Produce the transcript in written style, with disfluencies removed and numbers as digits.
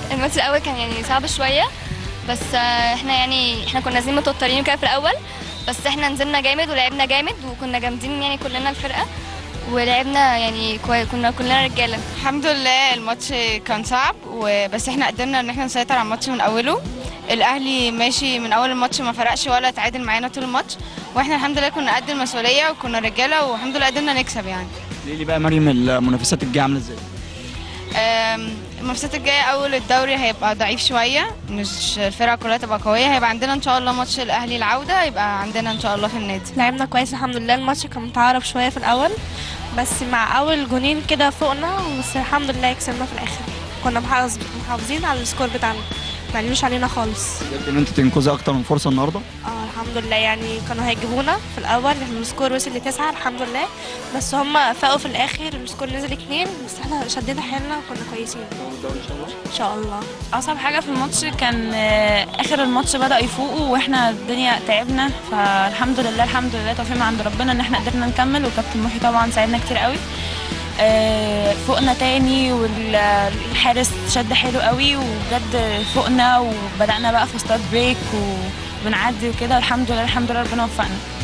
الماتش الاول كان يعني صعب شويه، بس احنا كنا نازلين متوترين كده في الاول، بس احنا نزلنا جامد ولعبنا جامد وكنا جامدين يعني كلنا الفرقه، ولعبنا يعني كنا كلنا رجاله. الحمد لله الماتش كان صعب وبس احنا قدرنا ان احنا نسيطر على الماتش من اوله. الاهلي ماشي من اول الماتش ما فرقش ولا تعادل معانا طول الماتش، واحنا الحمد لله كنا قد المسؤوليه وكنا رجاله والحمد لله قدرنا نكسب يعني. ليه بقى مريم المنافسات الجايه عامله ازاي؟ الماتشات الجايه اول الدوري هيبقى ضعيف شويه، مش الفرقه كلها تبقى قويه، هيبقى عندنا ان شاء الله ماتش الاهلي العوده هيبقى عندنا ان شاء الله في النادي. لعبنا كويس الحمد لله. الماتش كان متعرب شويه في الاول، بس مع اول جونين كده فوقنا، بس الحمد لله كسبنا في الاخر. كنا محافظين على السكور بتاعنا، ما علموش علينا خالص. قدرت ان انت تنقذي اكتر من فرصه النهارده؟ الحمد لله، يعني كانوا هيجيبونا في الاول، السكور وصل ل9 الحمد لله، بس هم فاقوا في الاخر، السكور نزل 2، بس احنا شدينا حيلنا وكنا كويسين. ان شاء الله. اصعب حاجه في الماتش كان اخر الماتش بدا يفوقوا واحنا الدنيا تعبنا، فالحمد لله الحمد لله توفيق من عند ربنا ان احنا قدرنا نكمل، وكابتن محي طبعا ساعدنا كتير قوي. فوقنا تاني والحارس شد حيله قوي وبجد فوقنا، وبدانا بقى في ستارت بريك وبنعدي وكده، الحمد لله الحمد لله ربنا وفقنا.